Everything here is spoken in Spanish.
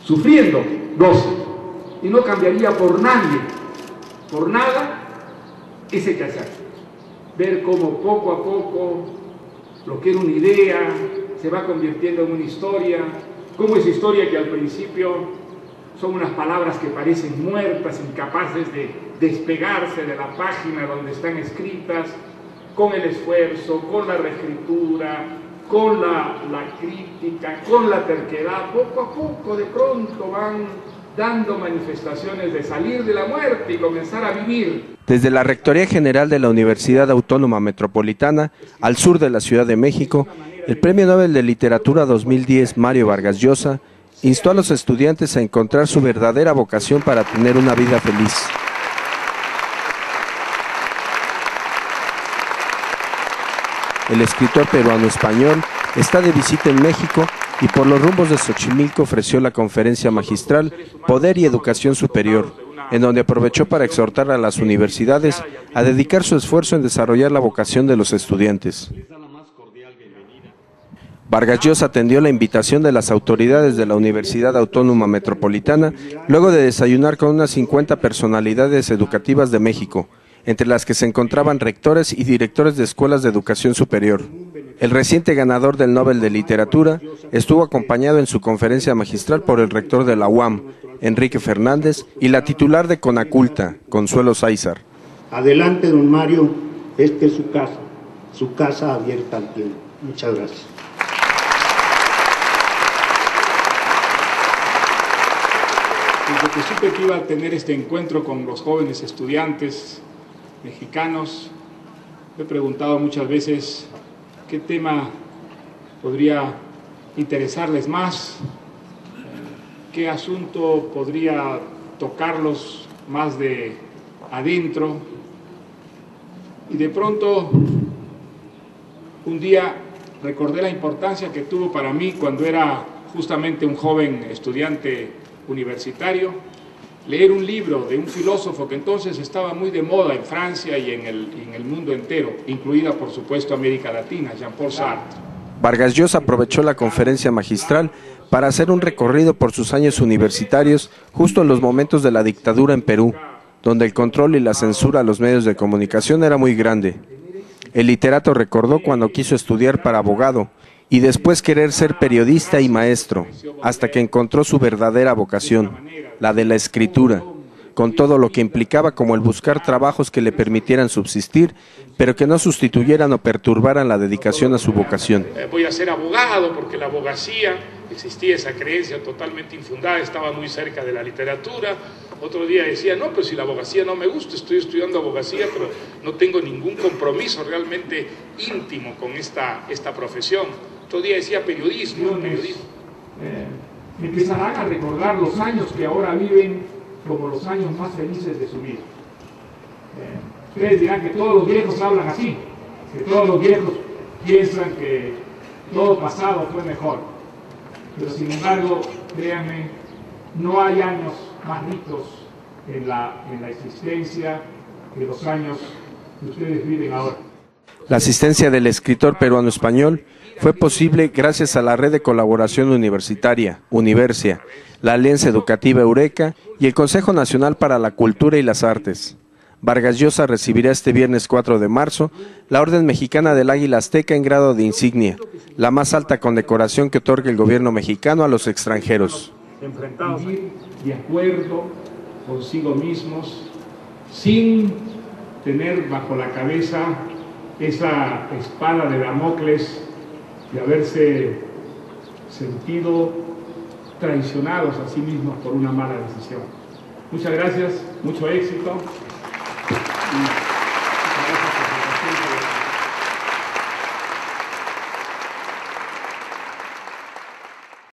sufriendo 12, y no cambiaría por nadie, por nada, ese quehacer. Ver cómo poco a poco lo que era una idea se va convirtiendo en una historia, como esa historia que al principio son unas palabras que parecen muertas, incapaces de despegarse de la página donde están escritas, con el esfuerzo, con la reescritura, con la crítica, con la terquedad, poco a poco de pronto van dando manifestaciones de salir de la muerte y comenzar a vivir. Desde la Rectoría General de la Universidad Autónoma Metropolitana, al sur de la Ciudad de México, el Premio Nobel de Literatura 2010, Mario Vargas Llosa, instó a los estudiantes a encontrar su verdadera vocación para tener una vida feliz. El escritor peruano-español está de visita en México y por los rumbos de Xochimilco ofreció la conferencia magistral Poder y Educación Superior, en donde aprovechó para exhortar a las universidades a dedicar su esfuerzo en desarrollar la vocación de los estudiantes. Vargas Llosa atendió la invitación de las autoridades de la Universidad Autónoma Metropolitana luego de desayunar con unas 50 personalidades educativas de México, entre las que se encontraban rectores y directores de escuelas de educación superior. El reciente ganador del Nobel de Literatura estuvo acompañado en su conferencia magistral por el rector de la UAM, Enrique Fernández, y la titular de Conaculta, Consuelo Sáizar. Adelante, don Mario, esta es su casa abierta al tiempo. Muchas gracias. Desde que supe que iba a tener este encuentro con los jóvenes estudiantes mexicanos, me he preguntado muchas veces qué tema podría interesarles más, qué asunto podría tocarlos más de adentro. Y de pronto, un día recordé la importancia que tuvo para mí cuando era justamente un joven estudiante universitario, leer un libro de un filósofo que entonces estaba muy de moda en Francia y en el mundo entero, incluida por supuesto América Latina, Jean-Paul Sartre. Vargas Llosa aprovechó la conferencia magistral para hacer un recorrido por sus años universitarios justo en los momentos de la dictadura en Perú, donde el control y la censura a los medios de comunicación era muy grande. El literato recordó cuando quiso estudiar para abogado y después querer ser periodista y maestro, hasta que encontró su verdadera vocación, la de la escritura, con todo lo que implicaba como el buscar trabajos que le permitieran subsistir, pero que no sustituyeran o perturbaran la dedicación a su vocación. Voy a ser abogado porque la abogacía, existía esa creencia totalmente infundada, estaba muy cerca de la literatura. Otro día decía, no, pues si la abogacía no me gusta, estoy estudiando abogacía, pero no tengo ningún compromiso realmente íntimo con esta profesión. Otro día decía periodismo. Empezarán a recordar los años que ahora viven como los años más felices de su vida. Ustedes dirán que todos los viejos hablan así, que todos los viejos piensan que todo pasado fue mejor. Pero sin embargo, créanme, no hay años más ricos en la existencia que los años que ustedes viven ahora. La asistencia del escritor peruano-español fue posible gracias a la red de colaboración universitaria, Universia, la Alianza Educativa Eureka y el Consejo Nacional para la Cultura y las Artes. Vargas Llosa recibirá este viernes 4 de marzo la Orden Mexicana del Águila Azteca en grado de insignia, la más alta condecoración que otorga el gobierno mexicano a los extranjeros. Enfrentados de acuerdo consigo mismos, sin tener bajo la cabeza esa espada de Damocles de haberse sentido traicionados a sí mismos por una mala decisión. Muchas gracias, mucho éxito.